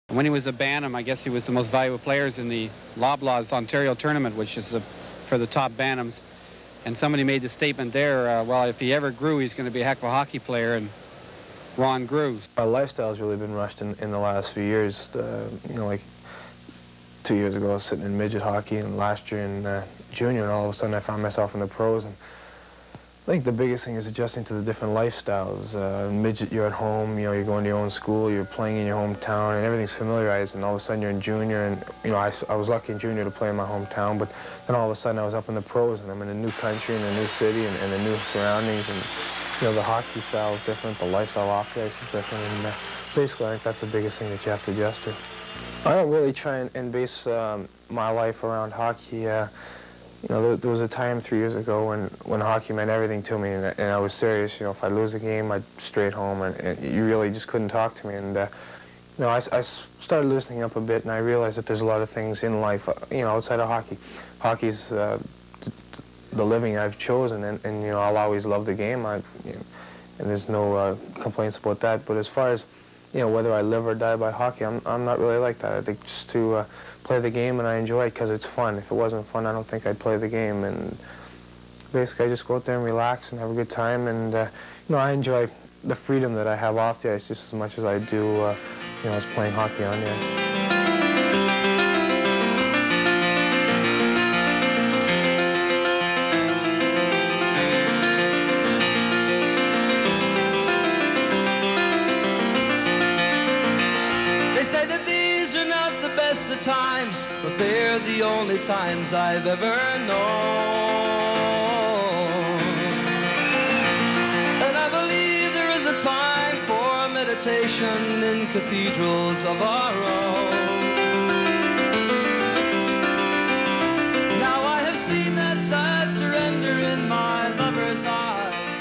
When he was a Bantam, I guess he was the most valuable players in the Loblaws Ontario tournament, which is for the top Bantams. And somebody made the statement there, well, if he ever grew, he's going to be a heck of a hockey player, and Ron grew. My lifestyle's really been rushed in the last few years. You know, like 2 years ago, I was sitting in midget hockey, and last year in junior, and all of a sudden I found myself in the pros. And I think the biggest thing is adjusting to the different lifestyles. Midget, you're at home, you know, you're going to your own school, you're playing in your hometown, and everything's familiarized, and all of a sudden you're in junior, and, you know, I was lucky in junior to play in my hometown, but then all of a sudden I was up in the pros, and I'm in a new country, and a new city, and the new surroundings, and, you know, the hockey style is different, the lifestyle off the ice is different, and basically I think that's the biggest thing that you have to adjust to. I don't really try and base my life around hockey. You know, there was a time 3 years ago when hockey meant everything to me, and I was serious. You know, if I lose a game, I'd straight home, and you really just couldn't talk to me. And you know, I started loosening up a bit, and I realized that there's a lot of things in life, you know, outside of hockey. Hockey's the living I've chosen, and you know, I'll always love the game. You know, and there's no complaints about that. But as far as, you know, whether I live or die by hockey, I'm not really like that. I think just to play the game, and I enjoy it because it's fun. If it wasn't fun, I don't think I'd play the game. And basically, I just go out there and relax and have a good time. And you know, I enjoy the freedom that I have off the ice just as much as I do, you know, as playing hockey on the ice. Of times, but they're the only times I've ever known. And I believe there is a time for meditation in cathedrals of our own. Now I have seen that sad surrender in my lover's eyes.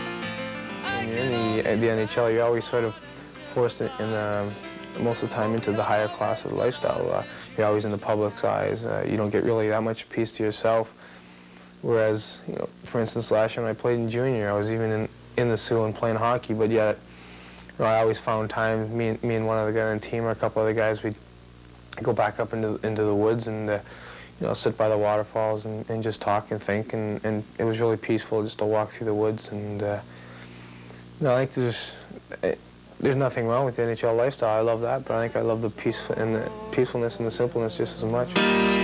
In the NHL, you're always sort of forced in most of the time into the higher class of the lifestyle. You're always in the public's eyes. You don't get really that much peace to yourself. Whereas, you know, for instance, last year when I played in junior, I was even in the Sioux and playing hockey, but yet, you know, I always found time, me and one other guy on the team or a couple other guys, we'd go back up into the woods and, you know, sit by the waterfalls and just talk and think, and it was really peaceful just to walk through the woods. And, you know, I think there's nothing wrong with the NHL lifestyle. I love that, but I think I love the peacefulness and the simpleness just as much.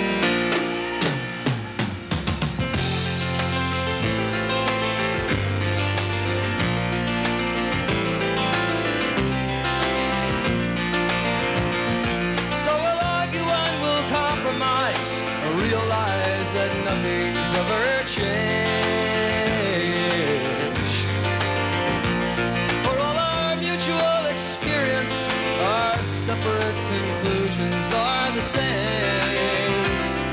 So we'll argue and we'll compromise, realize that nothing's ever changed. Our separate conclusions are the same.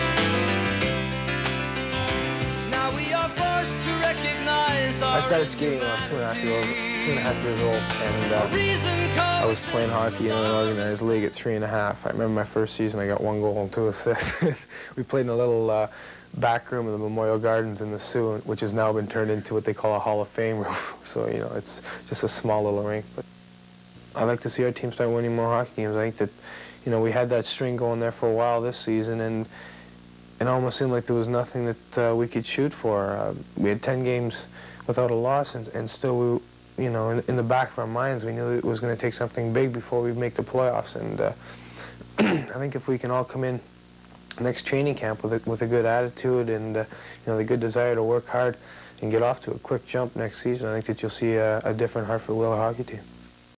Now we are forced to recognize I started skating when I was 2.5 years old, and I was playing hockey in an organized league at 3.5. I remember my first season, I got 1 goal and 2 assists. We played in a little back room of the Memorial Gardens in the Sioux, which has now been turned into what they call a Hall of Fame room. So, you know, it's just a small little rink. But I'd like to see our team start winning more hockey games. I think that, you know, we had that string going there for a while this season, and it almost seemed like there was nothing that we could shoot for. We had 10 games without a loss, and still, we, you know, in the back of our minds, we knew that it was going to take something big before we'd make the playoffs. And I think if we can all come in next training camp with a good attitude and, you know, the good desire to work hard and get off to a quick jump next season, I think that you'll see a different Hartford Whaler hockey team.